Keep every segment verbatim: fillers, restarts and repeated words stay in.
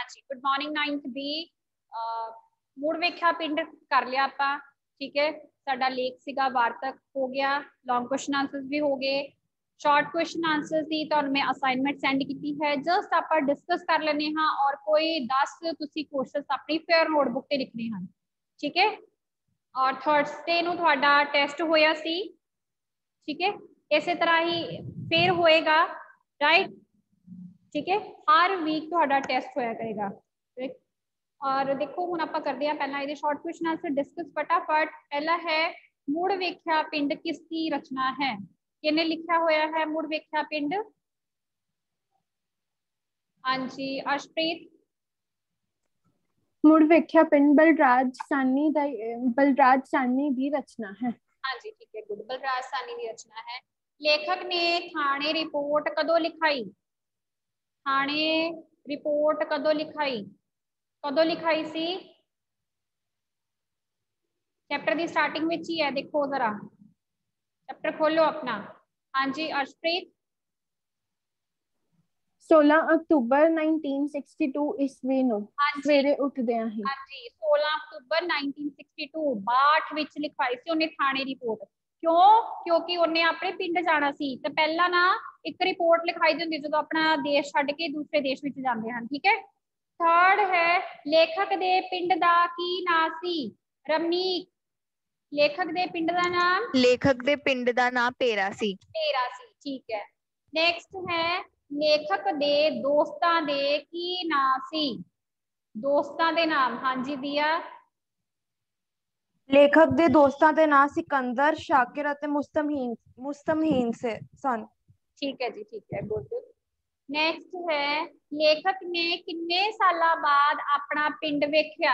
जी good morning ninth B मुड़ वेख्या पिंड कर लिया आपां ठीक है साडा लेख सीगा वार्तक हो गया लॉन्ग क्वेश्चन आंसर्स भी हो गए शॉर्ट क्वेश्चन आंसर्स दी तो मैं असाइनमेंट सेंड की है जस्ट आप डिस्कस कर लेने हाँ और कोई दस तुसी क्वेश्चंस अपनी फेयर नोटबुक ते लिखने हैं ठीक है और थर्सडे नूं तुहाडा टेस्ट होया सी ठीक है इस तरह ही फिर होएगा राइट ठीक है हर वीक तुहाडा टेस्ट होया करेगा right? और देखो हुण आपां करदे हां पहला इहदे शॉर्ट क्वेश्चन आंसर डिस्कस फटाफट पहला है मुड़ वेख्या पिंड किसकी रचना है किहने लिखा होया है मुड़ वेख्या पिंड हाँ जी अर्शप्रीत मुड़ वेख्या पिंड बलराज सानी दा बलराज सानी दी रचना है हाँ जी ठीक है गुड बलराज सानी दी रचना है लेखक ने थाने रिपोर्ट कदों लिखाई थाने रिपोर्ट कदों लिखाई कदों लिखाई सी चैप्टर की स्टार्टिंग में ही है देखो जरा चैप्टर खोलो अपना हाँ जी अर्शप्रीत सोलह अक्टूबर नाइनटीन सिक्सटी टू ईस्वी ਨੂੰ ਸਵੇਰੇ ਉੱਠਦਿਆਂ ਹੀ हाँ जी सोलह अक्टूबर नाइनटीन सिक्सटी टू बाठ विच लिखवाई सी उन्हें थाने रिपोर्ट क्यों क्योंकि उन्हें अपने पिंड जाना सी ते पहला ना एक रिपोर्ट लिखाई दी हुंदी जदों अपना देश छड्ड के दूसरे देश विच जांदे हन ठीक है थर्ड है लेखक दे पिंड दा की नाम सी रमनीक लेखक दे पिंड दा नाम लेखक दे पिंड दा नाम पेरा सी पेरा सी ठीक है नेक्स्ट है लेखक दे दोस्तां दे की नाम सी दोस्तां दे नाम हाँ जी दिया लेखक दे दोस्तां दे नाम सिकंदर शाकिर अते मुस्तमहीन मुस्तमहीन से सन ठीक है जी ठीक है गुड नेक्स्ट है लेखक ने किन्ने साला बाद अपना पिंड वेख्या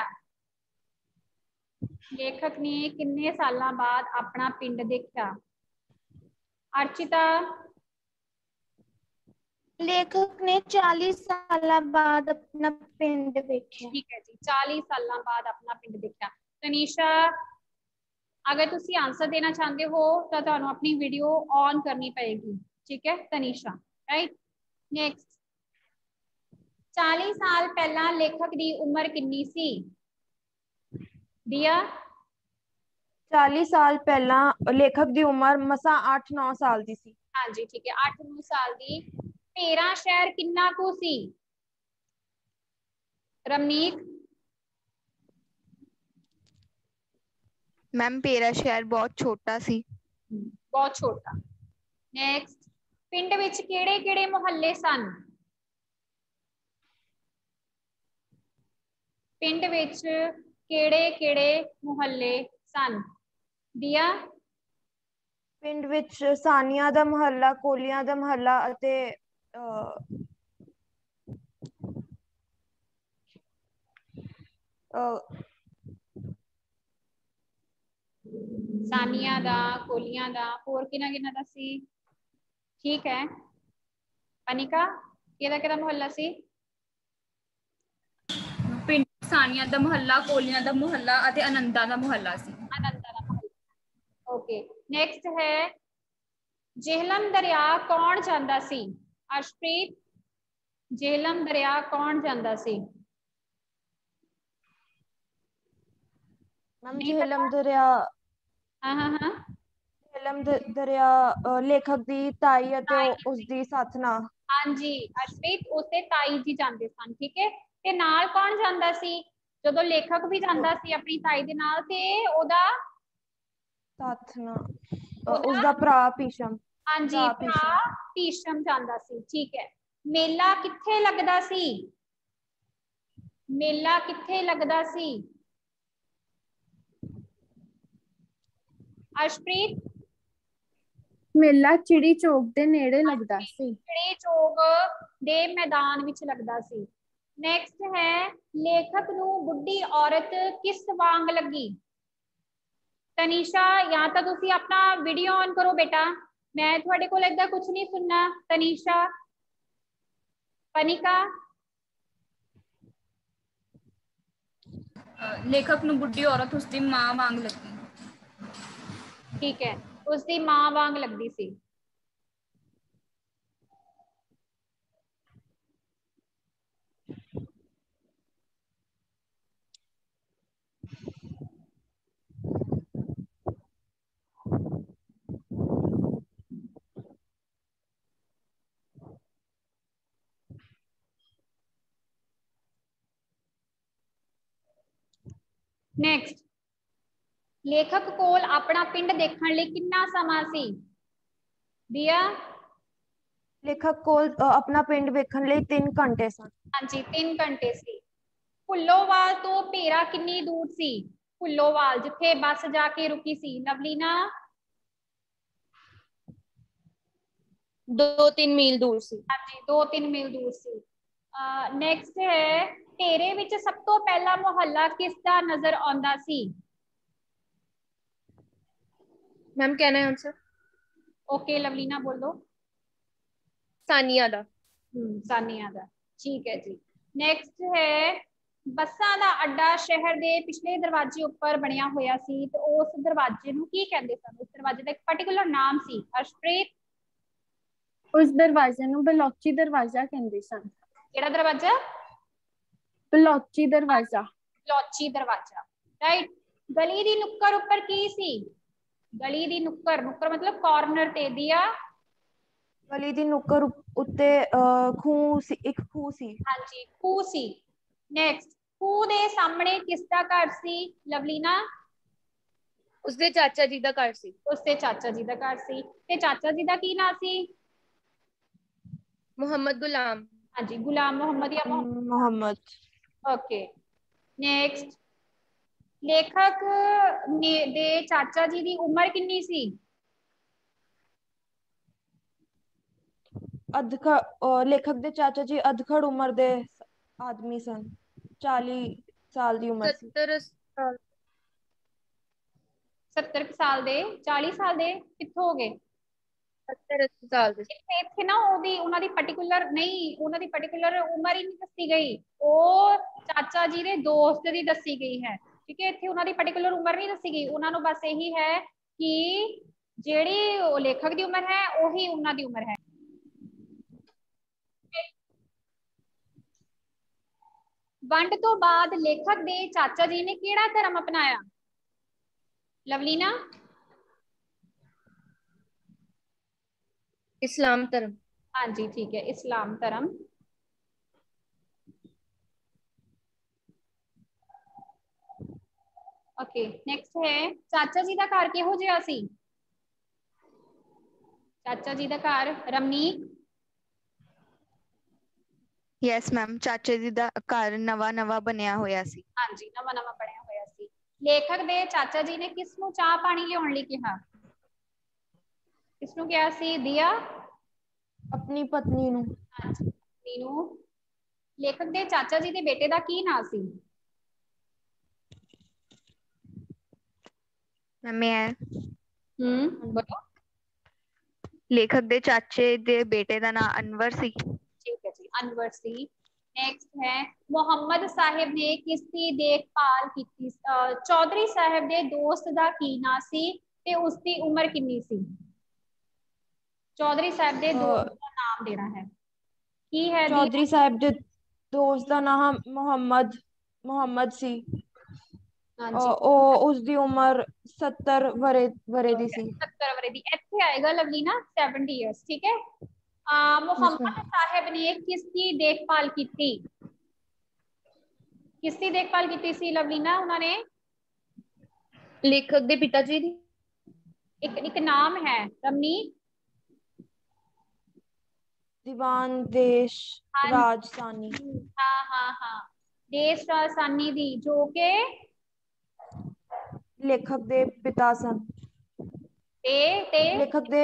लेखक ने किन्ने साला बाद अपना पिंड देखा अर्चिता लेखक ने चालीस साल बाद अपना पिंड देखा ठीक है जी चालीस साल बाद अपना पिंड देखा तनीशा अगर तुसी आंसर देना चाहते हो तो तुहानू अपनी वीडियो ऑन करनी पड़ेगी ठीक है तनीशा राइट नेक्स्ट चालीस साल पहला लेखक की उम्र कितनी सी दिया चालीस साल पहला लेखक की उम्र मसा आठ नौ साल दी सी हाँ जी ठीक है आठ नौ साल दी तेरा शहर किन्ना कु सी रमनीक मैम पेरा शहर बहुत छोटा सी बहुत छोटा नेक्स्ट पिंड विच केड़े केड़े मुहल्ले सन पिंड विच केड़े केड़े मुहल्ले सन दिया पिंड विच सानिया दा मुहल्ला कोलियां दा मुहल्ला अते सानिया दा कोलियां दा होर किना किना दा सी ठीक है अनिका केदा केदा मुहल्ला सी पिंड सानिया दा मुहल्ला कोलियां दा मुहल्ला अते अनंदा दा मुहल्ला सी अनंदा दा मुहल्ला ओके नेक्स्ट है जेहलम दरिया कौन जांदा सी अर्शप्रीत जेहलम दरिया कौन जांदा सी मैम जेहलम दरिया हाँ हाँ हाँ जेहलम दरिया लेखक दी ताई अते उसदी साथना हाँ जी अर्शप्रीत उससे ताई जी जांदे सन ठीक है ते नाल कौन जांदा सी जदों लेखक भी जांदा सी अपनी ताई दे नाल ते ओदा साथना उसदा भरा भीशम हाँ जी भरा भीशम जांदा सी ठीक है मेला कित्थे लगदा सी मेला कित्थे लगदा सी अर्शप्रीत मेला चिड़ी चौक दे नेड़े लगदा सी चिड़ी चौक दे मैदान विच लगदा सी नेक्स्ट है लेखक नू बुढ़ी औरत किस वांग लगी तनीशा या तो तुसी अपना वीडियो ऑन करो बेटा मैं थोड़े को लगता कुछ नहीं सुनना तनीशा पनिका लेखक नू बुढ़ी औरत उसकी मां वांग लगी ठीक है उसकी मां वांग लगती सी ਨੈਕਸਟ, ਲੇਖਕ ਕੋਲ ਆਪਣਾ ਪਿੰਡ ਦੇਖਣ ਲਈ ਕਿੰਨਾ ਸਮਾਂ ਸੀ? ਦਿਆ? ਲੇਖਕ ਕੋਲ ਅ, ਆਪਣਾ ਪਿੰਡ ਵੇਖਣ ਲਈ ਤਿੰਨ ਘੰਟੇ ਸਨ। ਹਾਂਜੀ, ਤਿੰਨ ਘੰਟੇ ਸੀ। ਭੁੱਲੋਵਾਲ ਤੋਂ ਭੇਰਾ ਕਿੰਨੀ ਦੂਰ ਸੀ? ਭੁੱਲੋਵਾਲ ਜਿੱਥੇ ਬੱਸ ਜਾ ਕੇ ਰੁਕੀ ਸੀ। ਲਵਲੀਨਾ? ਦੋ ਤਿੰਨ ਮੀਲ ਦੂਰ ਸੀ। ਹਾਂਜੀ, ਦੋ ਤਿੰਨ ਮੀਲ ਦੂਰ ਸੀ। ਨੈਕਸਟ ਹੈ, ਭੇਰੇ ਵਿੱਚ ਸਭ ਤੋਂ ਪਹਿਲਾ ਮੁਹੱਲਾ ਕਿਸ ਦਾ ਨਜ਼ਰ ਆਉਂਦਾ ਸੀ? ਮੈਮ ਕਹਿਣਾ ਹੈ ਆंसर? ਓਕੇ ਲਵਲੀਨਾ ਬੋਲੋ। ਸਾਨੀਆ ਦਾ। ਹਮ ਸਾਨੀਆ ਦਾ, ਠੀਕ ਹੈ ਜੀ। ਨੈਕਸਟ ਹੈ, ਬੱਸਾਂ ਦਾ ਅੱਡਾ ਸ਼ਹਿਰ ਦੇ ਪਿਛਲੇ ਦਰਵਾਜ਼ੇ ਉੱਪਰ ਬਣਿਆ ਹੋਇਆ ਸੀ ਤੇ ਉਸ ਦਰਵਾਜ਼ੇ ਨੂੰ ਕੀ ਕਹਿੰਦੇ ਸਨ? ਉਸ ਦਰਵਾਜ਼ੇ ਦਾ ਇੱਕ ਪਾਰਟਿਕੂਲਰ ਨਾਮ ਸੀ। ਹਰਸ਼ਪ੍ਰੀਤ? ਉਸ ਦਰਵਾਜ਼ੇ ਨੂੰ ਬਲੋਚੀ ਦਰਵਾਜ਼ਾ ਕਹਿੰਦੇ ਸਨ। ਕਿਹੜਾ ਦਰਵਾਜ਼ਾ? ਬਲੋਚੀ ਦਰਵਾਜ਼ਾ। ਬਲੋਚੀ ਦਰਵਾਜ਼ਾ, ਰਾਈਟ। ਗਲੀ ਦੀ ਨੁੱਕਰ ਉੱਪਰ ਕੀ ਸੀ? ਗਲੀ ਦੀ ਨੁੱਕਰ, ਨੁੱਕਰ ਮਤਲਬ ਕਾਰਨਰ ਤੇ। ਦਿਆ? ਗਲੀ ਦੀ ਨੁੱਕਰ ਉੱਤੇ ਅ, ਖੂਹ ਸੀ, ਇੱਕ ਖੂਹ ਸੀ। ਹਾਂਜੀ, ਖੂਹ ਸੀ। ਨੈਕਸਟ, ਖੂਹ ਦੇ ਸਾਹਮਣੇ ਕਿਸ ਦਾ ਘਰ ਸੀ? ਲਵਲੀਨਾ? ਉਸਦੇ ਚਾਚਾ ਜੀ ਦਾ ਘਰ ਸੀ। ਉਸਦੇ ਚਾਚਾ ਜੀ ਦਾ ਘਰ ਸੀ। ਤੇ ਚਾਚਾ ਜੀ ਦਾ ਕੀ ਨਾਂ ਸੀ? ਮੁਹੰਮਦ ਗੁਲਾਮ। ਹਾਂਜੀ, ਗੁਲਾਮ ਮੁਹੰਮਦ ਜਾਂ ਮੁਹੰਮਦ। ਮੁਹੰਮਦ। ਓਕੇ। ਨੈਕਸਟ, ਲੇਖਕ ਨੇ ਦੇ ਚਾਚਾ ਜੀ ਦੀ ਉਮਰ ਕਿੰਨੀ ਸੀ? ਅਧਖੜ ਅ, ਲੇਖਕ ਦੇ ਚਾਚਾ ਜੀ ਅਧਖੜ ਉਮਰ ਦੇ ਆਦਮੀ ਸਨ। ਚਾਲੀ ਸਾਲ ਦੀ ਉਮਰ ਸੀ। ਸੱਤਰ ਸਾਲ। ਸੱਤਰ ਸਾਲ ਦੇ? ਚਾਲੀ ਸਾਲ ਦੇ ਕਿੱਥੋਂ ਹੋ ਗਏ? ਸੱਤਰ ਅੱਸੀ ਸਾਲ ਦੇ। ਇੱਥੇ ਇੱਥੇ ਨਾ ਉਹਦੀ ਉਹਨਾਂ ਦੀ ਪਾਰਟਿਕੂਲਰ ਨਹੀਂ, ਉਹਨਾਂ ਦੀ ਪਾਰਟਿਕੂਲਰ ਉਮਰ ਹੀ ਨਹੀਂ ਦੱਸੀ ਗਈ, ਉਹ ਚਾਚਾ ਜੀ ਦੇ ਦੋਸਤ ਦੀ ਦੱਸੀ ਗਈ ਹੈ। ਠੀਕ ਹੈ, ਇੱਥੇ ਉਹਨਾਂ ਦੀ ਪਾਰਟਿਕੂਲਰ ਉਮਰ ਨਹੀਂ ਦੱਸੀ ਗਈ। ਉਹਨਾਂ ਨੂੰ ਬਸ ਇਹੀ ਹੈ ਕਿ ਜਿਹੜੀ ਉਹ ਲੇਖਕ ਦੀ ਉਮਰ ਹੈ ਉਹੀ ਉਹਨਾਂ ਦੀ ਉਮਰ ਹੈ। ਵੰਡ ਤੋਂ ਬਾਅਦ ਲੇਖਕ ਦੇ ਚਾਚਾ ਜੀ ਨੇ ਕਿਹੜਾ ਧਰਮ ਅਪਣਾਇਆ? ਲਵਲੀਨਾ? ਇਸਲਾਮ ਧਰਮ। ਹਾਂਜੀ, ਠੀਕ ਹੈ, ਇਸਲਾਮ ਧਰਮ। ਓਕੇ। ਨੈਕਸਟ ਹੈ, ਚਾਚਾ ਜੀ ਦਾ ਘਰ ਕਿਹੋ ਜਿਹਾ ਸੀ? ਚਾਚਾ ਜੀ ਦਾ ਘਰ। ਰਮਨੀਕ? ਯੈਸ ਮੈਮ, ਚਾਚੇ ਜੀ ਦਾ ਘਰ ਨਵਾਂ ਨਵਾਂ ਬਣਿਆ ਹੋਇਆ ਸੀ। ਹਾਂਜੀ, ਨਵਾਂ ਨਵਾਂ ਬਣਿਆ ਹੋਇਆ ਸੀ। ਲੇਖਕ ਦੇ ਚਾਚਾ ਜੀ ਨੇ ਕਿਸ ਨੂੰ ਚਾਹ ਪਾਣੀ ਲਿਆਉਣ ਲਈ ਕਿਹਾ? ਕਿਸ ਨੂੰ ਕਿਹਾ ਸੀ? ਦਿਆ? ਆਪਣੀ ਪਤਨੀ ਨੂੰ। ਹਾਂਜੀ, ਪਤਨੀ ਨੂੰ। ਲੇਖਕ ਦੇ ਚਾਚਾ ਜੀ ਦੇ ਬੇਟੇ ਦਾ ਕੀ ਨਾਂ ਸੀ? ਮੈਂ ਹਮ ਬੋਲੋ। ਲੇਖਕ ਦੇ ਚਾਚੇ ਦੇ ਬੇਟੇ ਦਾ ਨਾਂ ਅਨਵਰ ਸੀ। ਠੀਕ ਹੈ ਜੀ, ਅਨਵਰ ਸੀ। ਨੈਕਸਟ ਹੈ, ਮੁਹੰਮਦ ਸਾਹਿਬ ਨੇ ਕਿਸ ਦੀ ਦੇਖਭਾਲ ਕੀਤੀ? ਚੌਧਰੀ ਸਾਹਿਬ ਦੇ ਦੋਸਤ ਦਾ ਕੀ ਨਾਂ ਸੀ ਤੇ ਉਸ ਦੀ ਉਮਰ ਕਿੰਨੀ ਸੀ? ਚੌਧਰੀ ਸਾਹਿਬ ਦੇ ਦੋਸਤ ਦਾ ਨਾਮ ਦੇਣਾ ਹੈ। ਕੀ ਹੈ? ਚੌਧਰੀ ਸਾਹਿਬ ਦੇ ਦੋਸਤ ਦਾ ਨਾਮ ਮੁਹੰਮਦ ਮੁਹੰਮਦ ਸੀ। ਹਾਂਜੀ, ਉਹ ਉਸ ਦੀ ਉਮਰ ਸੱਤਰ ਵਰੇ ਵਰੇ ਦੀ ਸੀ। ਸੱਤਰ ਵਰੇ ਦੀ। ਇੱਥੇ ਆਏਗਾ ਲਵਲੀਨਾ ਸੈਵਨਟੀ ਇਅਰਸ। ਠੀਕ ਹੈ। ਆ ਮੁਹੰਮਦ ਸਾਹਿਬ ਨੇ ਕਿਸ ਦੀ ਦੇਖਭਾਲ ਕੀਤੀ? ਕਿਸ ਦੀ ਦੇਖਭਾਲ ਕੀਤੀ ਸੀ ਲਵਲੀਨਾ ਉਹਨਾਂ ਨੇ? ਲੇਖਕ ਦੇ ਪਿਤਾ ਜੀ ਦੀ। ਇੱਕ ਇੱਕ ਨਾਮ ਹੈ ਰਮਨੀ। ਦੀਵਾਨ ਦੇਸ਼ ਰਾਜ ਸਾਨੀ। ਹਾਂ ਹਾਂ ਹਾਂ, ਦੇਸ਼ ਰਾਜ ਸਾਨੀ ਦੀ, ਜੋ ਕਿ ਲੇਖਕ ਦੇ ਪਿਤਾ ਸਨ। ਤੇ ਤੇ ਲੇਖਕ ਦੇ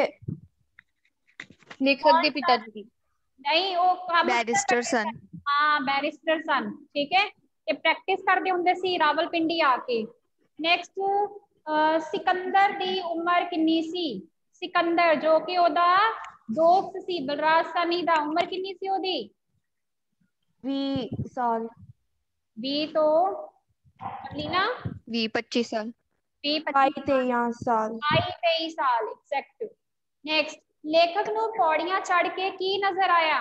ਲੇਖਕ ਦੇ ਪਿਤਾ ਜੀ ਦੀ। ਨਹੀਂ, ਉਹ ਕੰਮ ਬੈਰਿਸਟਰ ਸਨ। ਹਾਂ, ਬੈਰਿਸਟਰ ਸਨ। ਠੀਕ ਹੈ, ਤੇ ਪ੍ਰੈਕਟਿਸ ਕਰਦੇ ਹੁੰਦੇ ਸੀ ਰਾਵਲਪਿੰਡੀ ਆ ਕੇ। ਨੈਕਸਟ, ਸਿਕੰਦਰ ਦੀ ਉਮਰ ਕਿੰਨੀ ਸੀ? ਸਿਕੰਦਰ ਜੋ ਕਿ ਉਹਦਾ ਦੋਸਤ ਸੀ ਬਲਰਾਜ ਸਾਨੀ ਦਾ, ਉਮਰ ਕਿੰਨੀ ਸੀ ਉਹਦੀ? ਵੀਹ ਸਾਲ। ਵੀਹ ਤੋਂ ਲੀਨਾ ਵੀਹ ਪੱਚੀ ਸਾਲ। ਵੀਹ ਬਾਈ ਪੱਚੀ ਤੇਈ ਸਾਲ। ਬਾਈ ਤੇਈ ਸਾਲ ਐਗਜ਼ੈਕਟ। ਨੈਕਸਟ, ਲੇਖਕ ਨੂੰ ਪੌੜੀਆਂ ਚੜ੍ਹ ਕੇ ਕੀ ਨਜ਼ਰ ਆਇਆ?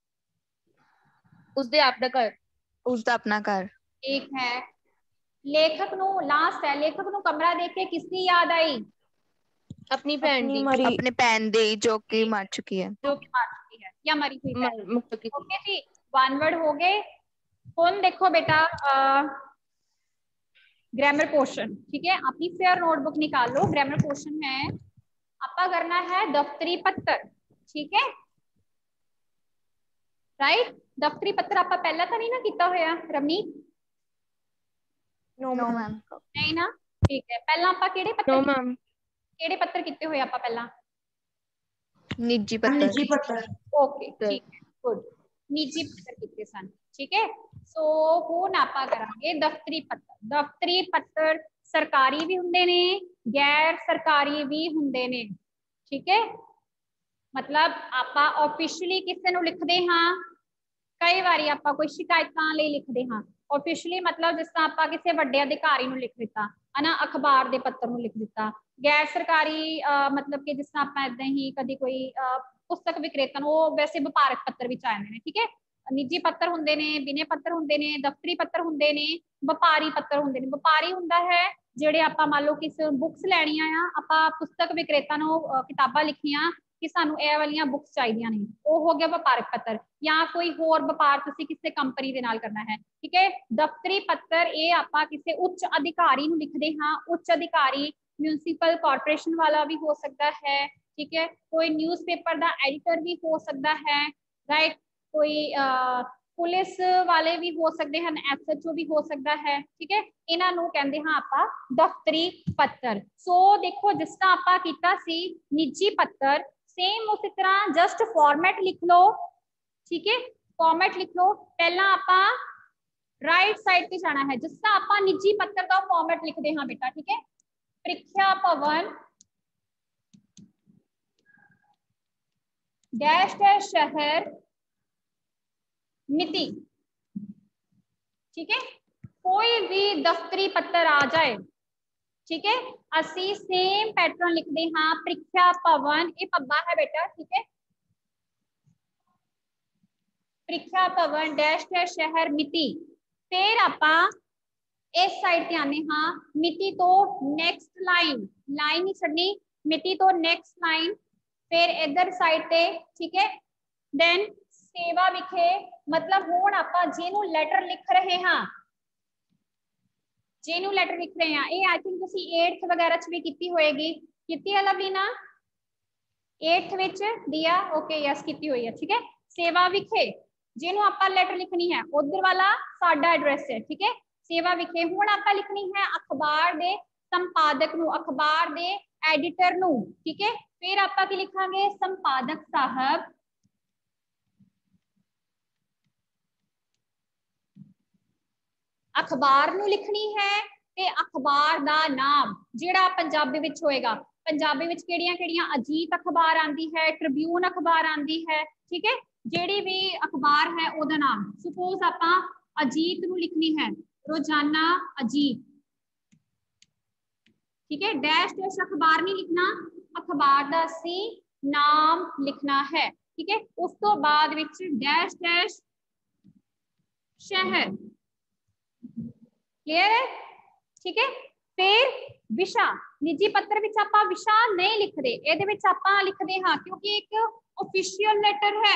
ਉਸਦੇ ਆਪ ਦਾ ਘਰ। ਉਸਦਾ ਆਪਣਾ ਘਰ। ਠੀਕ ਹੈ। ਲੇਖਕ ਨੂੰ ਲਾਸਟ ਹੈ, ਲੇਖਕ ਨੂੰ ਕਮਰਾ ਦੇਖ ਕੇ ਕਿਸ ਦੀ ਯਾਦ ਆਈ? ਆਪਣੀ ਭੈਣ ਦੀ। ਮਰੀ ਆਪਣੇ ਭੈਣ ਦੀ, ਜੋ ਕਿ ਮਰ ਚੁੱਕੀ ਹੈ। ਜੋ ਕਿ ਮਰ ਚੁੱਕੀ ਹੈ ਜਾਂ ਮਰੀ हुई है। ਮੁੱਕ ਚੁੱਕੀ ਸੀ। ओके जी, वन वर्ड हो गए। ਹੁਣ ਦੇਖੋ ਬੇਟਾ, ग्रामर पोर्शन, ठीक है। अपनी फेयर नोटबुक निकाल लो, ग्रामर पोर्शन है, आपा करना है दफ्तरी पत्र, ठीक है राइट। दफ्तरी पत्र आपा पहला तो नहीं ना किया होया Ravneet? No no ma'am. Ma'am. नहीं ना, ठीक है। पहला आपा केड़े पत्र नो मैम। केड़े पत्र किए हुए आपा पहला? निजी पत्र। निजी पत्र। ओके ठीक है, गुड, निजी पत्र किए सन, ठीक है। सो हुण आपा करांगे दफ्तरी पत्र। दफ्तरी पत्र सरकारी भी हुंदे ने, गैर सरकारी भी हुंदे ने, ठीक है। मतलब आपा ऑफिशियली किसी नूं लिखदे हां, कई बारी आपा कोई शिकायतां लई लिखदे हां। ऑफिशियली मतलब जिस तरह आपा किसी वड्डे अधिकारी नूं लिख दिता है ना, अखबार दे पत्र नूं लिख दिता। गैर सरकारी आ, मतलब कि जिस तरह आपा इदां ही कदी कोई आ, पुस्तक विक्रेता नूं, वो वैसे वपारक पत्र विच आ जांदे ने, ठीक है। निजी पत्र हुंदे ने, विनय पत्र हुंदे ने, दफ्तरी पत्र हुंदे ने, वपारी पत्र हुंदे ने। वपारी हुंदा है ਜਿਹੜੇ ਆਪਾਂ ਮੰਨ ਲਓ किस बुक्स ਲੈਣੀਆਂ ਆ, ਆਪਾਂ पुस्तक विक्रेता ਨੂੰ किताबां लिखियां कि सानू ਇਹ वालियां बुक्स चाहिए ने, वो हो गया ਵਪਾਰਕ पत्र। या कोई होर ਵਪਾਰ ਤੁਸੀਂ ਕਿਸੇ ਕੰਪਨੀ ਦੇ ਨਾਲ ਕਰਨਾ है, ठीक है। दफ्तरी पत्र ਇਹ ਆਪਾਂ ਕਿਸੇ ਉੱਚ ਅਧਿਕਾਰੀ ਨੂੰ ਲਿਖਦੇ ਹਾਂ। ਉੱਚ ਅਧਿਕਾਰੀ म्यूनसिपल कॉर्पोरेशन वाला भी हो सकता है, ठीक है। कोई न्यूज़पेपर का एडिटर भी हो सकता है, राइट। कोई आ, पुलिस वाले भी हो सकते हैं, एस एच ओ भी हो सकता है, ठीक है। इन्हों कहते हैं आपा दफ्तरी पत्र। सो देखो जिस तरह आपा कीता सी निजी पत्र, सेम उसी तरह जस्ट फॉर्मेट लिख लो, ठीक है। फॉर्मेट लिख लो, पहला आपा राइट साइड पे जाना है। जिस तरह आपा निजी पत्र का फॉर्मेट लिखते हाँ बेटा, ठीक है। प्रीक्षा भवन डैश डैश शहर मिति, ठीक है। कोई भी दफ्तरी पत्र आ जाए, ठीक है, असी सेम पैटर्न लिखते हाँ। प्रीक्षा भवन, ये पब्बा है बेटा, ठीक है। प्रीक्षा भवन डैश डैश शहर मिति, फिर आपा इस साइड ते आने हाँ। मिति तो नेक्स्ट लाइन, लाइन ही छड्डनी, मिति तो नेक्स्ट लाइन, फिर इधर साइड ते, ठीक है। देन सेवा विखे, मतलब हुण आपां जिहनूं लैटर लिख रहे हाँ, जिहनूं लैटर लिख रहे हैं, ये आई थिंक तुसीं एट्थ वगैरह च भी कीती होएगी, कीती है लवलीना? एट्थ विच दिया, ओके यस कीती हुई है, ठीक है। सेवा विखे जिहनूं आपां लैटर लिखनी है, उधर वाला साडा एड्रैस है, ठीक है। सेवा विखे हुण आपां लिखनी है अखबार दे संपादक नूं, अखबार दे एडिटर नूं, ठीक है। फिर आपां की लिखांगे संपादक साहब, अखबार नूं लिखनी है ते अखबार दा नाम जिहड़ा पंजाबी विच होएगा। पंजाबी विच किहड़ियां किहड़ियां अजीत अखबार आंदी है, ट्रिब्यून अखबार आंदी है, ठीक है। जिहड़ी भी अखबार है ओदा नाम, सपोज आपां अजीत नूं लिखनी है, रोजाना अजीत, ठीक है। डैश डैश अखबार नहीं लिखना, अखबार दा सी नाम लिखना है, ठीक है। उस तो बाद विच डैश डैश शहर, क्लियर है, ठीक है। फिर विशा, निजी पत्र विच आपां विशा नहीं लिखते, इहदे विच आपां लिखदे हां क्योंकि एक ऑफिशियल लेटर है,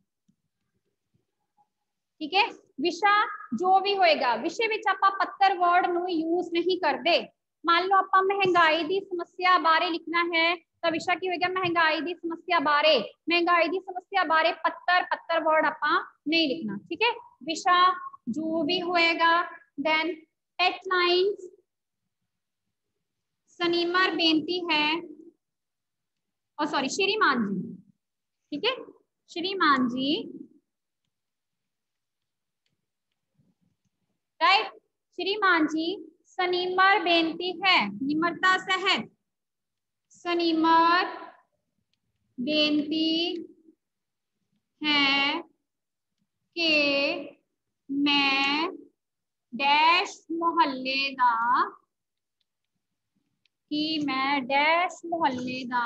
ठीक है। विशा जो भी होएगा, विषय विच आपां पत्र वर्ड नूं यूज नहीं करते। मान लो आपां महंगाई दी समस्या बारे लिखना है, तो विशा की होएगा महंगाई दी समस्या बारे, महंगाई दी समस्या बारे पत्र, पत्र वर्ड आपां नहीं लिखना, ठीक है। विशा जो भी होएगा। देन हेडलाइंस, सनीमर बेनती है, और सॉरी श्रीमान जी, ठीक है, श्रीमान जी, राइट। श्रीमान जी सनीमर बेनती है, निम्रता सहित, सनीमर बेनती है कि मैं डैश मोहल्ले दा, कि मैं डैश मोहल्ले दा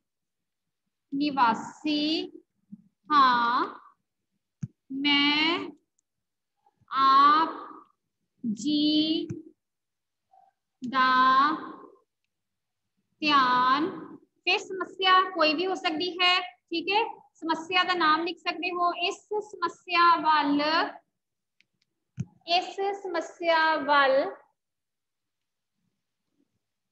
निवासी हाँ, मैं आप जी दा ध्यान, फिर समस्या कोई भी हो सकती है, ठीक है। समस्या का नाम लिख सकते हो, इस समस्या वाल, इस समस्या वाल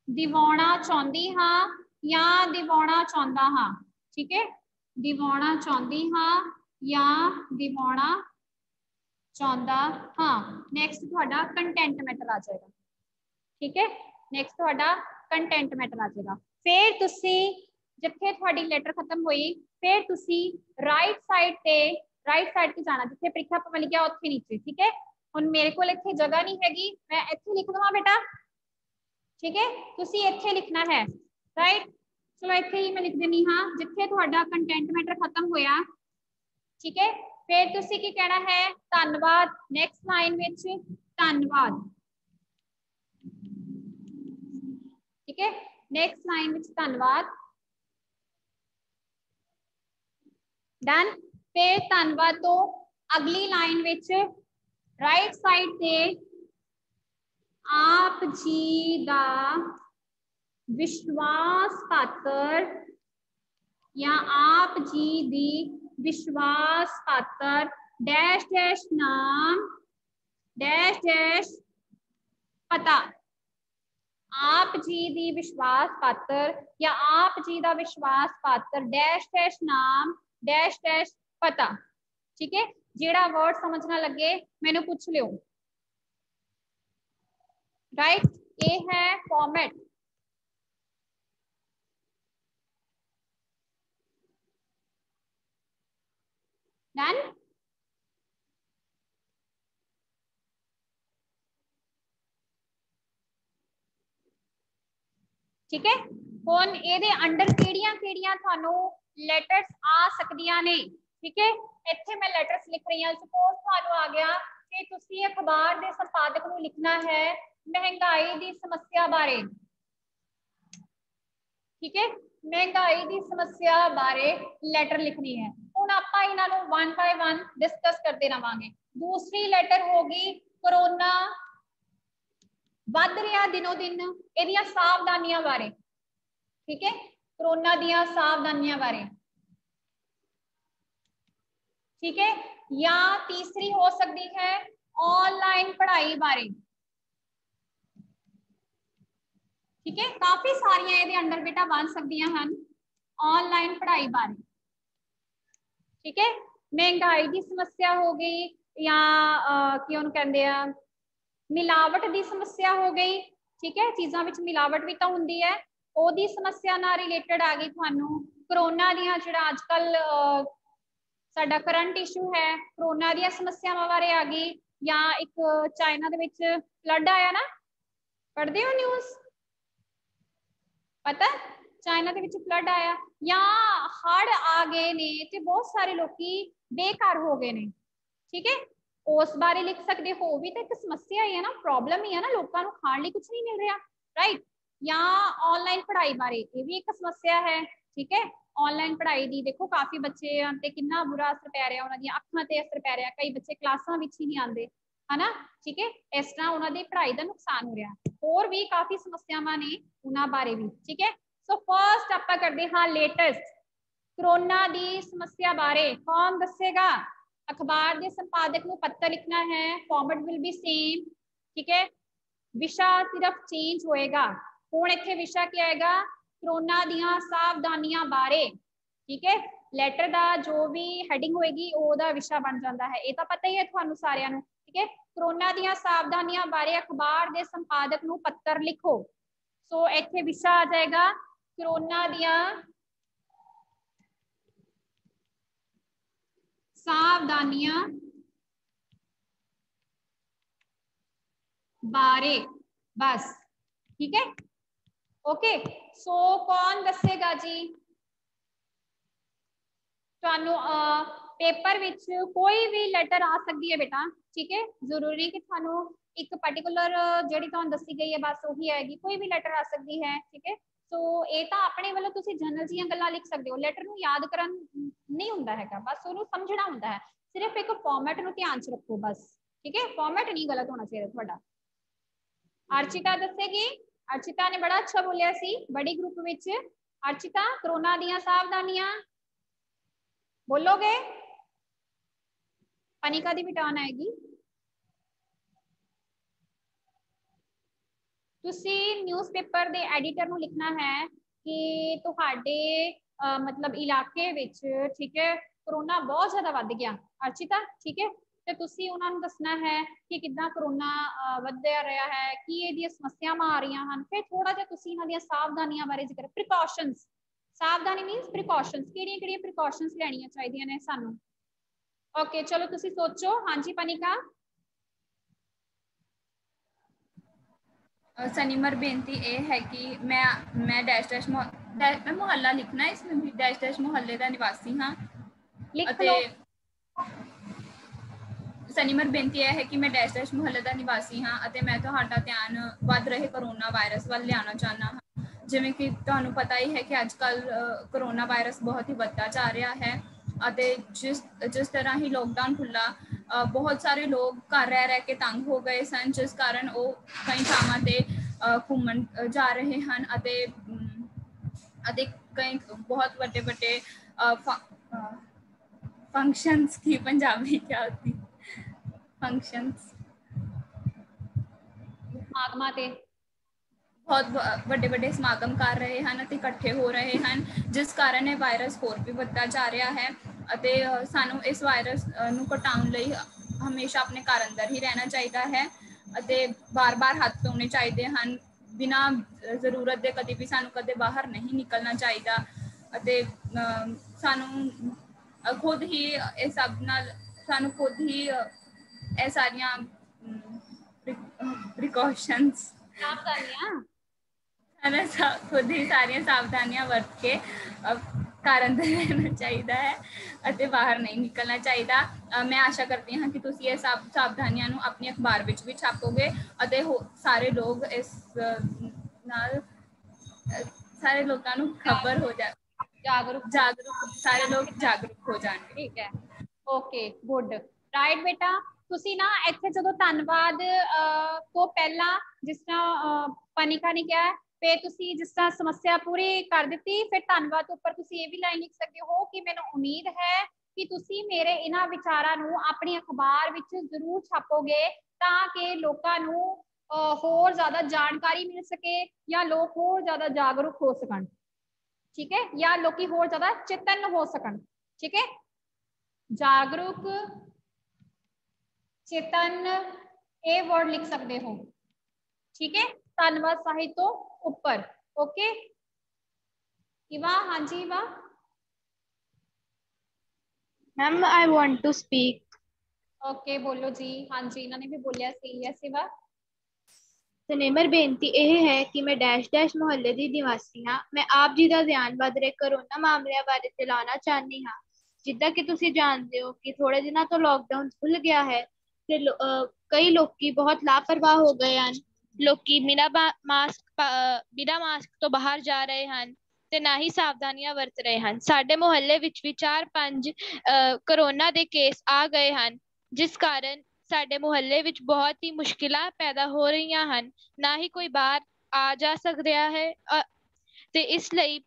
दिवाउणा चाहुंदी हाँ या दिवाउणा चाहुंदा हाँ। ठीक है, दिवाउणा चाहुंदी हाँ या दिवाउणा चाहुंदा हाँ। नेक्स्ट तुहाडा कंटेंट मैटर आ जाएगा। ठीक है, नेक्स्ट तुहाडा कंटेंट मैटर आ जाएगा। फिर तुसी जिथे तुहाडी लेटर खत्म हुई फिर तुसी राइट साइड ते राइट साइड ते जाना जिथे परीक्षा भवन लिखा उत्थे नीचे। ठीक है, हुण मेरे कोल इत्थे जगह नहीं हैगी, मैं इत्थे लिख दवां बेटा। ठीक है, तुसी इत्थे लिखना है राइट। चलो इत्थे ही मैं लिख देनी हाँ जिथे तुहाडा कंटेंट मैटर खत्म होया। ठीक है, फिर तुसी की कहना है धन्यवाद। नेक्स्ट लाइन विच धन्यवाद। ठीक है, नेक्स्ट लाइन विच धन्यवाद। डन। फिर धन्यवाद तो अगली लाइन विच राइट साइड ते आप जी दा विश्वास पात्र या आप जी दी विश्वास पात्र डैश डैश नाम डैश डैश पता। आप जी दी विश्वास पात्र या आप जी दा विश्वास पात्र डैश डैश नाम डैश डैश पता। ठीक है, जेड़ा वर्ड समझ ना लगे मैंने पूछ लियो राइट। ये है फॉर्मेट। डन। ठीक है, हुण इहदे अंडर किहड़ियां किहड़ियां तुहानू लेटर्स आ सकदियां ने। ठीक है, इत्थे मैं लेटर्स लिख रही हूं। सपोज तुहानू आ गया कि तुसी अखबार दे संपादक नू लिखना है महंगाई दी समस्या बारे। ठीक है, महंगाई दी समस्या बारे लेटर लिखनी है। हुण आपां इन्हां नू वन बाय वन डिस्कस करते रहांगे। दूसरी लेटर होगी कोरोना बढ़ रहा दिनों दिन इहदियां सावधानियां बारे। ठीक है, कोरोना दियां सावधानियां बारे। ठीक है, या तीसरी हो सकती है ऑनलाइन पढ़ाई बारे। ठीक है, काफी सारियां इहदे अंडर बेटा बन सकदियां हन ऑनलाइन पढ़ाई बारे। ठीक है, महंगाई की समस्या हो गई या की उन्होंने कहते हैं मिलावट की समस्या हो गई। ठीक है, चीज़ों में मिलावट भी तो होंगी है, ओदी समस्या ना रिलेटेड आ गई थानू कोरोना दियां जिहड़ा अजकल साडा करंट इशू है कोरोना दियां समस्यावां बारे आ गई। या एक चाइना दे विच फ्लड आया ना, पढ़दे हो न्यूज़ पता चाइना दे विच फ्लड आया या हड़ आ गए ने ते बहुत सारे लोकी बेघर हो गए ने। ठीक है, उस बारे लिख सकते हो, भी तो एक समस्या ही है ना, प्रॉब्लम ही है ना, लोगों को खाने लिए कुछ नहीं मिल रहा राइट। या ऑनलाइन पढ़ाई बारे ये भी एक समस्या है। ठीक है, ऑनलाइन पढ़ाई दी देखो काफी बच्चे ते कितना बुरा असर पै रहा, उन्होंने अखां ते असर पै रहा, कई बच्चे क्लासां विच ही नहीं आते है ना। ठीक है, इस तरह उन्होंने पढ़ाई का नुकसान हो रहा, होर भी काफी समस्यावां ने उन्होंने बारे भी। ठीक है, सो फर्स्ट आप करते हाँ लेटेस्ट कोरोना की समस्या बारे कौन दसेगा। अखबार के संपादक को पत्र लिखना है, फॉर्मेट विल बी सेम। ठीक है, विषा सिर्फ चेंज होएगा। हुण इत्थे विषा क्या आएगा कोरोना दियां सावधानियां बारे। ठीक है, लेटर का जो भी हैडिंग होएगी ओदा विषा बन जाता है, ये तो पता ही है तुहानू सारियां नू। ठीक है, कोरोना दियां सावधानियां बारे अखबार के संपादक नू पत्र लिखो। सो इत्थे विषा आ जाएगा कोरोना दियां सावधानियां बारे बस। ठीक है, ओके। सो कौन दसेगा जी तुहानू पेपर विच कोई भी लेटर आ सकती है बेटा। ठीक है, जरूरी कि तुहानू एक पर्टिकुलर जिहड़ी तुहानू दसी गई है बस वही आएगी, कोई भी लेटर आ सकती है। ठीक है, सो ये तो अपने वालों तुसीं जनरल जिहियां गल्लां लिख सकते हो, लेटर नू याद करन नहीं हुंदा हैगा, बस उहनू समझना हुंदा है, सिर्फ एक फॉर्मेट नू ध्यान च रखो बस। ठीक है, फॉर्मेट नहीं गलत होना चाहिए तुहाडा। अर्चिता दसेगी, अर्चिता ने बड़ा अच्छा बोलिया सी बड़ी ग्रुप विच। अर्चिता कोरोना दियां सावधानियां बोलोगे, पनिका दी भी टर्न आएगी। ਤੁਸੀਂ ਨਿਊਜ਼ਪੇਪਰ ਦੇ ਐਡੀਟਰ ਨੂੰ ਲਿਖਣਾ ਹੈ ਕਿ ਤੁਹਾਡੇ ਮਤਲਬ ਇਲਾਕੇ ਵਿੱਚ ਠੀਕ ਹੈ ਕਰੋਨਾ ਬਹੁਤ ਜ਼ਿਆਦਾ ਵੱਧ ਗਿਆ ਅਰਚਿਤਾ, ਠੀਕ ਹੈ, ਤੇ ਤੁਸੀਂ ਉਹਨਾਂ ਨੂੰ ਦੱਸਣਾ ਹੈ ਕਿ ਕਿੱਦਾਂ ਕਰੋਨਾ ਵਧਿਆ ਰਿਹਾ ਹੈ, ਕੀ ਇਹਦੀਆਂ ਸਮੱਸਿਆਵਾਂ ਆ ਰਹੀਆਂ ਹਨ। ਫਿਰ ਥੋੜਾ ਜਿਹਾ ਤੁਸੀਂ ਇਹਨਾਂ ਦੀਆਂ ਸਾਵਧਾਨੀਆਂ ਬਾਰੇ ਜ਼ਿਕਰ, ਪ੍ਰੀਕਾਸ਼ਨਸ, ਸਾਵਧਾਨੀ ਮੀਨਸ ਪ੍ਰੀਕਾਸ਼ਨਸ, ਕਿਹੜੀਆਂ ਕਿਹੜੀਆਂ ਪ੍ਰੀਕਾਸ਼ਨਸ ਲੈਣੀਆਂ ਚਾਹੀਦੀਆਂ ਨੇ ਸਾਨੂੰ। ਓਕੇ ਚਲੋ ਤੁਸੀਂ ਸੋਚੋ। ਹਾਂਜੀ ਪਨਿਕਾ। सनीमर बेनती ये है कि मैं मैं डैश डैश मैं मुहल्ला लिखना है इसमें भी डैश डैश मुहल्ले का निवासी हाँ। लिख लो। सनीमर बेनती यह है कि मैं डैश डैश मुहल्ले का निवासी हाँ ਅਤੇ मैं ਤੁਹਾਡਾ ਧਿਆਨ ਵੱਧ ਰਹੇ ਕਰੋਨਾ ਵਾਇਰਸ ਵੱਲ ਲਿਆਉਣਾ ਚਾਹੁੰਦਾ ਹਾਂ। ਜਿਵੇਂ ਕਿ ਤੁਹਾਨੂੰ ਪਤਾ ਹੀ ਹੈ ਕਿ ਅੱਜ ਕੱਲ ਕਰੋਨਾ ਵਾਇਰਸ ਬਹੁਤ ਹੀ ਵੱਧਦਾ ਜਾ ਰਿਹਾ ਹੈ ਅਤੇ ਜਿਸ ਜਿਸ ਤਰ੍ਹਾਂ ਹੀ ਲੋਕਡਾਊਨ ਖੁੱਲਾ ਬਹੁਤ ਸਾਰੇ ਲੋਕ ਘਰ ਰਹਿ ਰਹਿ ਕੇ ਤੰਗ ਹੋ ਗਏ ਸਨ, ਜਿਸ ਕਾਰਨ ਉਹ ਕਈ ਥਾਵਾਂ ਤੇ ਘੁੰਮਣ ਜਾ ਰਹੇ ਹਨ ਅਤੇ ਅਤੇ ਕਈ ਬਹੁਤ ਵੱਡੇ ਵੱਡੇ ਫੰਕਸ਼ਨਸ ਕੀ ਪੰਜਾਬੀ ਕਿਆ ਹੋਤੀ ਫੰਕਸ਼ਨਸ ਸਮਾਗਮਾਂ ਤੇ ਬਹੁਤ ਵੱਡੇ ਵੱਡੇ ਸਮਾਗਮ ਕਰ ਰਹੇ ਹਨ ਅਤੇ ਇਕੱਠੇ ਹੋ ਰਹੇ ਹਨ, ਜਿਸ ਕਾਰਨ ਇਹ ਵਾਇਰਸ ਹੋਰ ਵੀ ਵੱਧਦਾ ਜਾ ਰਿਹਾ ਹੈ ਅਤੇ ਸਾਨੂੰ ਇਸ ਵਾਇਰਸ ਨੂੰ ਘਟਾਉਣ ਲਈ ਹਮੇਸ਼ਾ ਆਪਣੇ ਘਰ ਅੰਦਰ ਹੀ ਰਹਿਣਾ ਚਾਹੀਦਾ ਹੈ ਅਤੇ ਬਾਰ-ਬਾਰ ਹੱਥ ਧੋਣੇ ਚਾਹੀਦੇ ਹਨ। ਬਿਨਾਂ ਜ਼ਰੂਰਤ ਦੇ ਕਦੇ ਵੀ ਸਾਨੂੰ ਕਦੇ ਬਾਹਰ ਨਹੀਂ ਨਿਕਲਣਾ ਚਾਹੀਦਾ ਅਤੇ ਸਾਨੂੰ ਖੁਦ ਹੀ ਇਹ ਸਭ ਨਾਲ ਸਾਨੂੰ ਖੁਦ ਹੀ ਇਹ ਸਾਰੀਆਂ ਪ੍ਰੀਕਾਸ਼ਨਸ ਸਾਵਧਾਨੀਆਂ खुद ही सारियां सावधानियां बरत के घर अंदर रहना चाहिए है ਅਤੇ ਬਾਹਰ ਨਹੀਂ ਨਿਕਲਣਾ ਚਾਹੀਦਾ। ਮੈਂ ਆਸ਼ਾ ਕਰਦੀ ਹਾਂ ਕਿ ਤੁਸੀਂ ਇਹ ਸਭ ਸਾਵਧਾਨੀਆਂ ਨੂੰ ਆਪਣੀ ਅਖਬਾਰ ਵਿੱਚ ਵੀ ਛਾਪੋਗੇ ਅਤੇ ਸਾਰੇ ਲੋਕ ਇਸ ਨਾਲ ਸਾਰੇ ਲੋਕਾਂ ਨੂੰ ਖਬਰ ਹੋ ਜਾ ਜਾਗਰੂਕ ਜਾਗਰੂਕ ਸਾਰੇ ਲੋਕ ਜਾਗਰੂਕ ਹੋ ਜਾਣਗੇ। ਠੀਕ ਹੈ ਓਕੇ ਗੁੱਡ ਰਾਈਟ ਬੇਟਾ। ਤੁਸੀਂ ਨਾ ਇੱਥੇ ਜਦੋਂ ਧੰਨਵਾਦ ਤੋਂ ਪਹਿਲਾਂ ਜਿਸ ਤਰ੍ਹਾਂ ਪਨਿਕਾ ਨੇ ਕਿਹਾ ਤੇ ਤੁਸੀਂ ਜਿਸ ਤਰ੍ਹਾਂ ਸਮੱਸਿਆ ਪੂਰੀ ਕਰ ਦਿੱਤੀ, ਫਿਰ ਧੰਨਵਾਦ ਤੋਂ ਉੱਪਰ ਤੁਸੀਂ ਇਹ ਵੀ ਲਾਈਨ ਲਿਖ ਸਕਦੇ ਹੋ ਕਿ ਮੈਨੂੰ ਉਮੀਦ ਹੈ ਕਿ ਤੁਸੀਂ ਮੇਰੇ ਇਹਨਾਂ ਵਿਚਾਰਾਂ ਨੂੰ ਆਪਣੀ ਅਖਬਾਰ ਵਿੱਚ ਜ਼ਰੂਰ ਛਾਪੋਗੇ ਤਾਂ ਕਿ ਲੋਕਾਂ ਨੂੰ ਹੋਰ ਜ਼ਿਆਦਾ ਜਾਣਕਾਰੀ ਮਿਲ ਸਕੇ ਜਾਂ ਲੋਕ ਹੋਰ ਜ਼ਿਆਦਾ ਜਾਗਰੂਕ ਹੋ ਸਕਣ, ਠੀਕ ਹੈ, ਜਾਂ ਲੋਕੀ ਹੋਰ ਜ਼ਿਆਦਾ ਚੇਤਨ ਹੋ ਸਕਣ, ਠੀਕ ਹੈ। ਜਾਗਰੂਕ, ਚੇਤਨ ਇਹ ਵਰਡ ਲਿਖ ਸਕਦੇ ਹੋ, ਠੀਕ ਹੈ, ਧੰਨਵਾਦ ਸਾਹਿਤ ਤੋਂ ਉੱਪਰ। ਓਕੇ ਇਵਾ। ਹਾਂਜੀ ਇਵਾ। Ma'am I want to speak. Okay बोलो जी। हाँ जी इन्होंने भी बोलिया सही है सिवा। सनेमर बेनती यह है कि मैं डैश डैश मुहल्ले की निवासी हाँ। मैं आप जी का ध्यान वध रहे कोरोना मामलों बारे दिलाना चाहती हाँ। जिद्दां कि तुसीं जानते हो कि थोड़े दिनों तो लॉकडाउन खुल गया है ते लो, कई लोग बहुत लापरवाह हो गए हैं। लोग बिना मास्क बिना मास्क तो बाहर जा रहे हैं ते ना ही सावधानियां वरत रहे हैं। साडे मुहल्ले विच भी चार पंज कोरोना दे केस आ गए हैं, जिस कारण साडे मुहल्ले विच बहुत ही मुश्किलां पैदा हो रही हैं। ना ही कोई बाहर आ जा सक रहा है ते इसलिए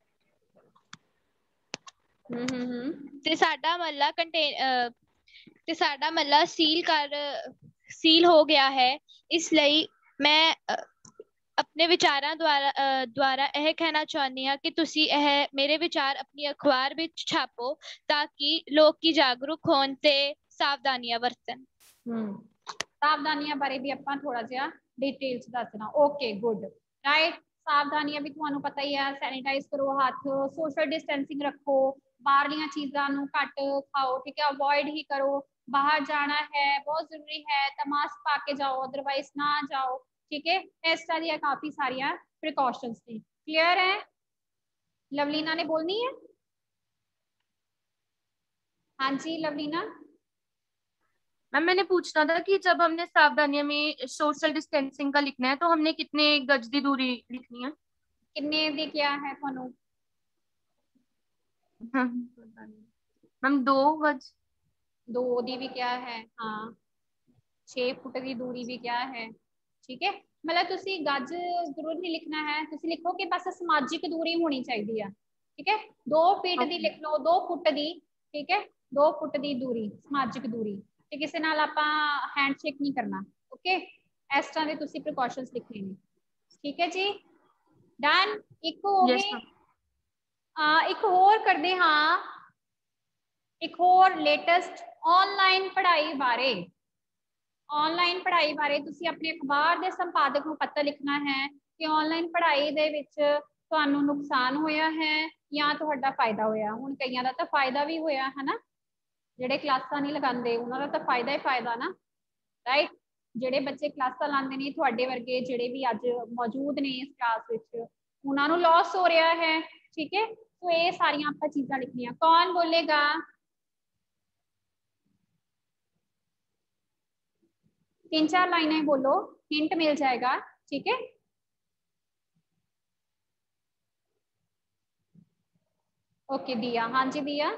ते साडा महल्ला कंटेन ते साडा महल्ला सील कर सील हो गया है। इसलिए मैं अपने विचारां द्वारा द्वारा यह कहना चाहती हाँ कि तुसी यह मेरे विचार अपनी अखबार में छापो ताकि लोग की जागरूक होन ते सावधानियां वरतन। सावधानियां बारे भी ਆਪਾਂ थोड़ा ਜਿਹਾ डिटेल ਚ ਦੱਸਣਾ। Okay good right. सावधानियां भी ਤੁਹਾਨੂੰ पता ही है, सैनिटाइज करो हथ, सोशल डिस्टेंसिंग रखो, बाहरलियां चीज़ां ਨੂੰ ਘੱਟ ਖਾਓ, ठीक है, अवॉइड ही करो। बाहर जाना है बहुत जरूरी है तो मास्क पा के जाओ, अदरवाइज ना जाओ, ठीक है। इस तरह दी काफी सारिया प्रिकॉशंस ने। क्लियर है? लवलीना ने बोलनी है। हाँ जी लवलीना। मैम मैंने पूछना था कि जब हमने सावधानियां में सोशल डिस्टेंसिंग का लिखना है तो हमने कितने गज की दूरी लिखनी है? कितने दी क्या है थानू? मैम दो गज। दो दी भी क्या है? हाँ छे फुट की दूरी भी क्या है, ठीक है। मतलब तुसी गज जरूर नहीं लिखना है, तुसी लिखो कि बस समाजिक दूरी होनी चाहिए है, ठीक है। दो फीट दी लिख लो, दो फुट दी, ठीक है, दो फुट दी दूरी समाजिक दूरी ते किसी नाल आपां हैंडशेक नहीं करना। ओके इस तरह के तुसी प्रिकॉशंस लिखने ने। ठीक है जी, डन। एक हो यस गए। मैम। आ, एक होर करते हाँ, एक होर लेटेस्ट ऑनलाइन पढ़ाई बारे। ऑनलाइन पढ़ाई बारे तुसी अपने अखबार के संपादक को पत्र लिखना है कि ऑनलाइन पढ़ाई दे विच तुहानू नुकसान होया है या तुहाडा फायदा होया। हुण कईयां दा तां फायदा भी होया है ना, जिहड़े क्लासां नहीं लगांदे उन्हां दा तां फायदा ही फायदा ना, राइट। जिहड़े बच्चे क्लासां लांदे ने, तुहाडे वर्गे जिहड़े भी अज मौजूद ने इस क्लास विच, उन्हां नू लॉस हो रहा है। ठीक है, तो ये सारियां आपां चीज़ां लिखनियां। कौन बोलेगा? तीन चार लाइनें बोलो, हिंट मिल जाएगा। ठीक है, ओके दिया। हाँ जी दिया।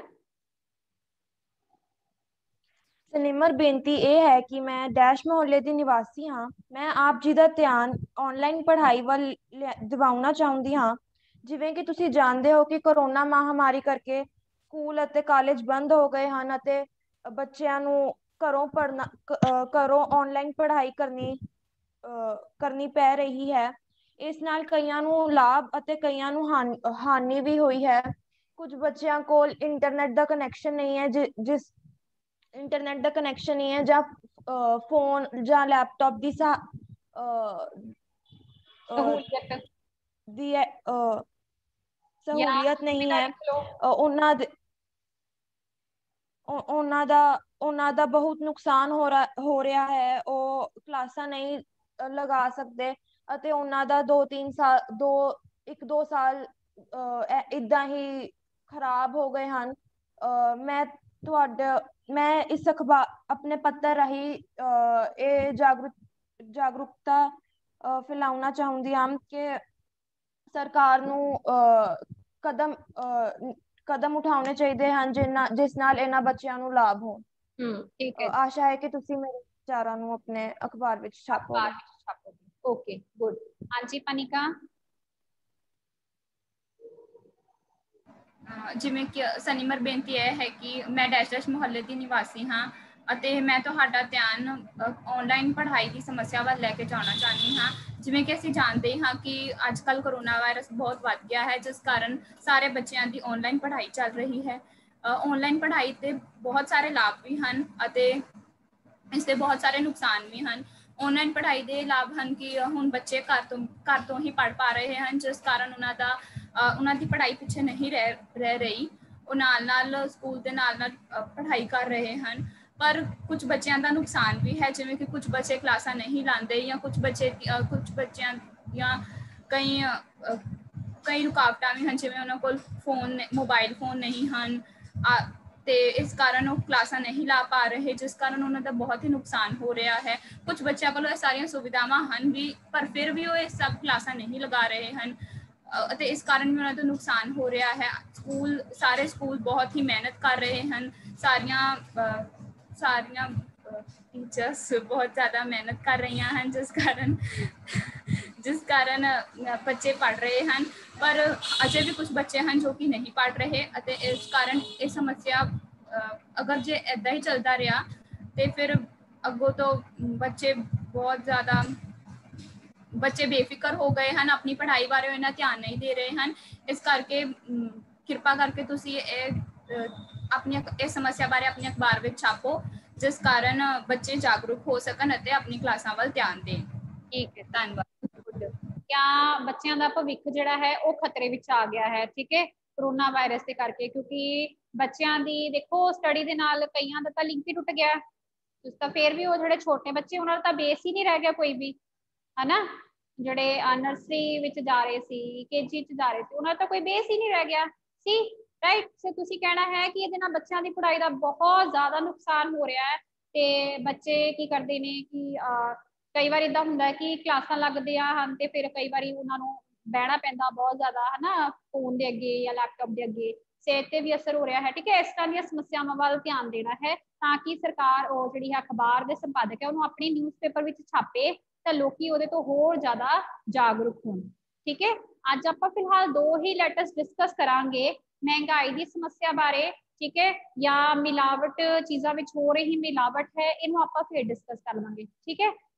सनिमर बेनती ਇਹ ਹੈ ਕਿ ਮੈਂ ਡੈਸ਼ ਮੁਹੱਲੇ ਦੀ ਨਿਵਾਸੀ ਹਾਂ। ਮੈਂ ਆਪ ਜੀ ਦਾ ਧਿਆਨ ਆਨਲਾਈਨ ਪੜ੍ਹਾਈ ਵੱਲ ਲਿਆ- ਦਿਵਾਉਣਾ ਚਾਹੁੰਦੀ ਹਾਂ। ਜਿਵੇਂ ਕਿ ਤੁਸੀਂ ਜਾਣਦੇ ਹੋ ਕਿ ਕਰੋਨਾ ਮਹਾਮਾਰੀ ਕਰਕੇ ਸਕੂਲ ਅਤੇ ਕਾਲਜ ਬੰਦ ਹੋ ਗਏ ਹਨ ਅਤੇ ਬੱਚਿਆਂ ਨੂੰ ਘਰੋਂ ਪੜ੍ਹਨਾ ਕ- ਅਹ ਘਰੋਂ ਆਨਲਾਈਨ ਪੜ੍ਹਾਈ ਕਰਨੀ ਅਹ ਕਰਨੀ ਪੈ ਰਹੀ ਹੈ। ਇਸ ਨਾਲ ਕਈਆਂ ਨੂੰ ਲਾਭ ਅਤੇ ਕਈਆਂ ਨੂੰ ਹਾਨ- ਹਾਨੀ ਵੀ ਹੋਈ ਹੈ। ਕੁਝ ਬੱਚਿਆਂ ਕੋਲ ਇੰਟਰਨੈਟ ਦਾ ਕਨੈਕਸ਼ਨ ਨਹੀਂ ਹੈ, ਜਿ- ਜਿਸ ਇੰਟਰਨੈਟ ਦਾ ਕਨੈਕਸ਼ਨ ਨਹੀਂ ਹੈ ਜਾਂ ਫੋਨ ਜਾਂ ਲੈਪਟਾਪ ਦੀ ਸਾ ਅਹ, ਅਹ, सहूलियत ਦੀ ਅਹ, या ਸਹੂਲੀਅਤ ਨਹੀਂ सुविधा ਹੈ। लिख लो। ਅਹ, ਉਹਨਾਂ ਦੇ ਉਹ- ਉਹਨਾਂ ਦਾ ਉਹਨਾਂ ਦਾ ਬਹੁਤ ਨੁਕਸਾਨ ਹੋ ਰਿਹਾ ਹੋ ਰਿਹਾ ਹੈ। ਉਹ ਕਲਾਸਾਂ ਨਹੀਂ ਅਹ, ਲਗਾ ਸਕਦੇ ਅਤੇ ਉਹਨਾਂ ਦਾ ਦੋ ਤਿੰਨ ਸਾਲ ਦੋ ਇੱਕ ਦੋ ਸਾਲ ਅਹ, ਇਦਾਂ ਹੀ ਖਰਾਬ ਹੋ ਗਏ ਹਨ। ਅਹ, ਮੈਂ ਤੁਹਾਡਾ ਮੈਂ ਇਸ ਅਖਬਾਰ ਆਪਣੇ ਪੱਤਰ ਰਾਹੀਂ ਅਹ, ਇਹ ਜਾਗਰੂਕ ਜਾਗਰੂਕਤਾ ਅਹ, ਫੈਲਾਉਣਾ ਚਾਹੁੰਦੀ ਹਾਂ ਕਿ ਸਰਕਾਰ ਨੂੰ ਅਹ, ਕਦਮ ਅਹ, ਕਦਮ ਉਠਾਉਣੇ ਚਾਹੀਦੇ ਹਨ ਜਿਨ੍ਹਾਂ ਜਿਸ ਨਾਲ ਇਹਨਾਂ ਬੱਚਿਆਂ ਨੂੰ ਲਾਭ ਹੋ। हम्म, ठीक है। ਅਹ, ਆਸ਼ਾ ਹੈ ਕਿ ਤੁਸੀਂ ਮੇਰੇ ਵਿਚਾਰਾਂ ਨੂੰ ਆਪਣੇ ਅਖਬਾਰ ਵਿੱਚ ਛਾਪੋਗੇ। अखबार में छापोगे। Okay good. हाँ जी पनिका। ਅਹ ਜਿਵੇਂ ਕਿ ਸਨੀਮਰ ਬੇਨਤੀ ਇਹ ਹੈ ਕਿ ਮੈਂ ਡੈਸ਼ ਡੈਸ਼ ਮੁਹੱਲੇ ਦੀ ਨਿਵਾਸੀ ਹਾਂ ਅਤੇ ਮੈਂ ਤੁਹਾਡਾ ਧਿਆਨ ਆਨਲਾਈਨ ਪੜ੍ਹਾਈ ਦੀ ਸਮੱਸਿਆ ਵੱਲ ਲੈ ਕੇ ਜਾਣਾ ਚਾਹੁੰਦੀ ਹਾਂ। ਜਿਵੇਂ ਕਿ ਅਸੀਂ ਜਾਣਦੇ ਹਾਂ ਕਿ ਅੱਜ ਕੱਲ੍ਹ ਕਰੋਨਾ ਵਾਇਰਸ ਬਹੁਤ ਵੱਧ ਗਿਆ ਹੈ, ਜਿਸ ਕਾਰਨ ਸਾਰੇ ਬੱਚਿਆਂ ਦੀ ਆਨਲਾਈਨ ਪੜ੍ਹਾਈ ਚੱਲ ਰਹੀ ਹੈ। ਆਨਲਾਈਨ ਪੜ੍ਹਾਈ ਦੇ ਬਹੁਤ ਸਾਰੇ ਲਾਭ ਵੀ ਹਨ ਅਤੇ ਇਸ ਦੇ ਬਹੁਤ ਸਾਰੇ ਨੁਕਸਾਨ ਵੀ ਹਨ। ਆਨਲਾਈਨ ਪੜ੍ਹਾਈ ਦੇ ਲਾਭ ਹਨ ਕਿ ਹੁਣ ਬੱਚੇ ਘਰ ਤੋਂ ਘਰ ਤੋਂ ਹੀ ਪੜ੍ਹ ਪਾ ਰਹੇ ਹਨ, ਜਿਸ ਕਾਰਨ ਉਹਨਾਂ ਦਾ ਉਹਨਾਂ ਦੀ ਪੜ੍ਹਾਈ ਪਿੱਛੇ ਨਹੀਂ ਰਹਿ ਰਹਿ ਰਹੀ। ਉਹ ਨਾਲ ਨਾਲ ਸਕੂਲ ਦੇ ਨਾਲ ਨਾਲ ਪੜ੍ਹਾਈ ਕਰ ਰਹੇ ਹਨ। ਪਰ ਕੁਝ ਬੱਚਿਆਂ ਦਾ ਨੁਕਸਾਨ ਵੀ ਹੈ, ਜਿਵੇਂ ਕਿ ਕੁਝ ਬੱਚੇ ਕਲਾਸਾਂ ਨਹੀਂ ਲਾਉਂਦੇ ਜਾਂ ਕੁਝ ਬੱਚੇ ਕੁਝ ਬੱਚਿਆਂ ਦੀਆਂ ਕਈ ਕਈ ਰੁਕਾਵਟਾਂ ਵੀ ਹਨ, ਜਿਵੇਂ ਉਹਨਾਂ ਕੋਲ ਫੋਨ ਮੋਬਾਈਲ ਫੋਨ ਨਹੀਂ ਹਨ ਤੇ ਇਸ ਕਾਰਨ ਉਹ ਕਲਾਸਾਂ ਨਹੀਂ ਲਾ ਪਾ ਰਹੇ, ਜਿਸ ਕਾਰਨ ਉਹਨਾਂ ਦਾ ਬਹੁਤ ਹੀ ਨੁਕਸਾਨ ਹੋ ਰਿਹਾ ਹੈ। ਕੁਝ ਬੱਚਿਆਂ ਕੋਲ ਇਹ ਸਾਰੀਆਂ ਸੁਵਿਧਾਵਾਂ ਹਨ ਵੀ, ਪਰ ਫਿਰ ਵੀ ਉਹ ਇਹ ਸਭ ਕਲਾਸਾਂ ਨਹੀਂ ਲਗਾ ਰਹੇ ਹਨ ਅਤੇ ਇਸ ਕਾਰਨ ਵੀ ਉਹਨਾਂ ਦਾ ਨੁਕਸਾਨ ਹੋ ਰਿਹਾ ਹੈ। ਸਕੂਲ ਸਾਰੇ ਸਕੂਲ ਬਹੁਤ ਹੀ ਮਿਹਨਤ ਕਰ ਰਹੇ ਹਨ, ਸਾਰੀਆਂ ਸਾਰੀਆਂ ਟੀਚਰਸ ਬਹੁਤ ਜ਼ਿਆਦਾ ਮਿਹਨਤ ਕਰ ਰਹੀਆਂ ਹਨ, ਜਿਸ ਕਾਰਨ ਜਿਸ ਕਾਰਨ ਬੱਚੇ ਪੜ੍ਹ ਰਹੇ ਹਨ। ਪਰ ਅਜੇ ਵੀ ਕੁਝ ਬੱਚੇ ਹਨ ਜੋ ਕਿ ਨਹੀਂ ਪੜ੍ਹ ਰਹੇ ਅਤੇ ਇਸ ਕਾਰਨ ਇਹ ਸਮੱਸਿਆ ਅਗਰ ਜੇ ਇੱਦਾਂ ਹੀ ਚੱਲਦਾ ਰਿਹਾ ਤੇ ਫਿਰ ਅੱਗੋਂ ਤੋਂ ਬੱਚੇ ਬਹੁਤ ਜ਼ਿਆਦਾ ਬੱਚੇ ਬੇਫਿਕਰ ਹੋ ਗਏ ਹਨ, ਆਪਣੀ ਪੜ੍ਹਾਈ ਬਾਰੇ ਉਹ ਇੰਨਾ ਧਿਆਨ ਨਹੀਂ ਦੇ ਰਹੇ ਹਨ। ਇਸ ਕਰਕੇ ਕਿਰਪਾ ਕਰਕੇ ਤੁਸੀਂ ਇਹ ਆਪਣੀ ਇਸ ਸਮੱਸਿਆ ਬਾਰੇ ਆਪਣੀ ਅਖਬਾਰ ਵਿੱਚ ਛਾਪੋ, ਜਿਸ ਕਾਰਨ ਬੱਚੇ ਜਾਗਰੂਕ ਹੋ ਸਕਣ ਅਤੇ ਆਪਣੀ ਕਲਾਸਾਂ ਵੱਲ ਧਿਆਨ ਦੇਣ। ठीक है, ਧੰਨਵਾਦ। क्या बच्चों का भविख जिहड़ा है वो खतरे विच आ गया है? ठीक है, कोरोना वायरस के करके, क्योंकि बच्चों की देखो स्टडी दे नाल कईयां दा तां लिंक ही टुट गया। तो फिर भी वो जिहड़े छोटे बच्चे उन्हां दा तां बेस ही नहीं रह गया कोई भी, है ना। जिहड़े नर्सरी विच जा रहे सी, केजी च जा रहे सी, उन्हां दा तां कोई बेस ही नहीं रह गया सी, राइट। सो तुसीं कहना है कि इहदे नाल बच्चों की पढ़ाई का बहुत ज़्यादा नुकसान हो रहा है ते बच्चे की करते हैं कि कई बार इदा होंदा है कि क्लासां लगदे हैं ते फिर कई बार उन्होंने बहना पैंदा बहुत ज़्यादा, है ना, फोन के अगे या लैपटॉप के अगे, सेहत पर भी असर हो रहा है। ठीक है, इस तरह दी समस्यावां वाल ध्यान देना है ताकि सरकार वो जिहड़ी अखबार के संपादक है उन्होंने अपने न्यूज़पेपर विच छापे तो लोग उहदे तो होर ज़्यादा जागरूक होण। ठीक है, अज आपां फिलहाल दो ही लेटर्स डिस्कस करांगे, महंगाई की समस्या बारे, ठीक है, या मिलावट चीज़ों में हो रही मिलावट है, इनू आपां फिर डिस्कस कर लांगे। ठीक है,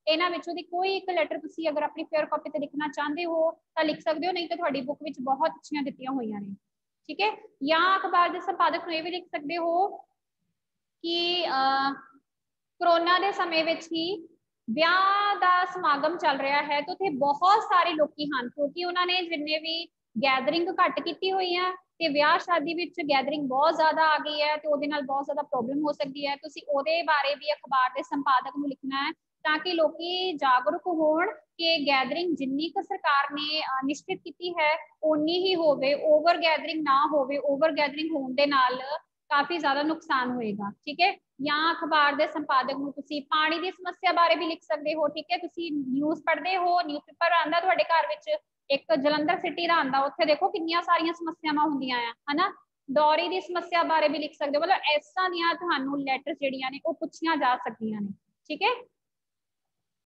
ਇਹਨਾਂ ਵਿੱਚੋਂ ਦੀ ਕੋਈ ਇੱਕ ਲੈਟਰ ਤੁਸੀਂ ਅਗਰ ਆਪਣੀ ਫੇਅਰ ਕਾਪੀ ਤੇ ਲਿਖਣਾ ਚਾਹੁੰਦੇ ਹੋ ਤਾਂ ਲਿਖ ਸਕਦੇ ਹੋ, ਨਹੀਂ ਤਾਂ ਤੁਹਾਡੀ ਬੁੱਕ ਵਿੱਚ ਬਹੁਤ ਅੱਛੀਆਂ ਦਿੱਤੀਆਂ ਹੋਈਆਂ ਨੇ, ਠੀਕ ਹੈ। ਜਾਂ ਅਖਬਾਰ ਦੇ ਸੰਪਾਦਕ ਨੂੰ ਇਹ ਵੀ ਲਿਖ ਸਕਦੇ ਹੋ ਕਿ ਕਰੋਨਾ ਦੇ ਸਮੇਂ ਵਿੱਚ ਹੀ ਵਿਆਹ ਦਾ ਸਮਾਗਮ ਚੱਲ ਰਿਹਾ ਹੈ ਤੇ ਉੱਥੇ ਬਹੁਤ ਸਾਰੇ ਲੋਕੀ ਹਨ, ਕਿਉਂਕਿ ਉਹਨਾਂ ਨੇ ਜਿੰਨੇ ਵੀ ਗੈਦਰਿੰਗ ਘੱਟ ਕੀਤੀ ਹੋਈ ਆ ਤੇ ਵਿਆਹ ਸ਼ਾਦੀ ਵਿੱਚ ਗੈਦਰਿੰਗ ਬਹੁਤ ਜ਼ਿਆਦਾ ਆ ਗਈ ਹੈ ਤੇ ਉਹਦੇ ਨਾਲ ਬਹੁਤ ਜ਼ਿਆਦਾ ਪ੍ਰੋਬਲਮ ਹੋ ਸਕਦੀ ਹੈ। ਤੁਸੀਂ ਉਹਦੇ ਬਾਰੇ ਵੀ ਅਖਬਾਰ ਦੇ ਸੰਪਾਦਕ ਨੂੰ ਲਿਖਣਾ ਹੈ ਤਾਂ ਕਿ ਲੋਕੀ ਜਾਗਰੂਕ ਹੋਣ ਕਿ ਗੈਦਰਿੰਗ ਜਿੰਨੀ ਕੁ ਸਰਕਾਰ ਨੇ ਨਿਸ਼ਚਿਤ ਕੀਤੀ ਹੈ ਓਨੀ ਹੀ ਹੋਵੇ, ਓਵਰ ਗੈਦਰਿੰਗ ਨਾ ਹੋਵੇ। ਓਵਰ ਗੈਦਰਿੰਗ ਹੋਣ ਦੇ ਨਾਲ ਕਾਫੀ ਜ਼ਿਆਦਾ ਨੁਕਸਾਨ ਹੋਏਗਾ, ਠੀਕ ਹੈ। ਜਾਂ ਅਖਬਾਰ ਦੇ ਸੰਪਾਦਕ ਨੂੰ ਤੁਸੀਂ ਪਾਣੀ ਦੀ ਸਮੱਸਿਆ ਬਾਰੇ ਵੀ ਲਿਖ ਸਕਦੇ ਹੋ, ਠੀਕ ਹੈ। ਤੁਸੀਂ ਨਿਊਜ਼ ਪੜ੍ਹਦੇ ਹੋ, ਨਿਊਜ਼ਪੇਪਰ ਆਉਂਦਾ ਤੁਹਾਡੇ ਘਰ ਵਿੱਚ, ਇੱਕ ਜਲੰਧਰ ਸਿਟੀ ਦਾ ਆਉਂਦਾ, ਉੱਥੇ ਦੇਖੋ ਕਿੰਨੀਆਂ ਸਾਰੀਆਂ ਸਮੱਸਿਆਵਾਂ ਹੁੰਦੀਆਂ ਆ, ਹਨਾ। ਡੌਰੀ ਦੀ ਸਮੱਸਿਆ ਬਾਰੇ ਵੀ ਲਿਖ ਸਕਦੇ ਹੋ। ਮਤਲਬ ਇਸ ਤਰ੍ਹਾਂ ਦੀਆਂ ਤੁਹਾਨੂੰ ਲੈਟਰ ਜਿਹੜੀਆਂ ਨੇ ਉਹ ਪੁੱਛੀਆਂ ਜਾ ਸਕਦੀਆਂ ਨੇ, ਠੀਕ ਹੈ।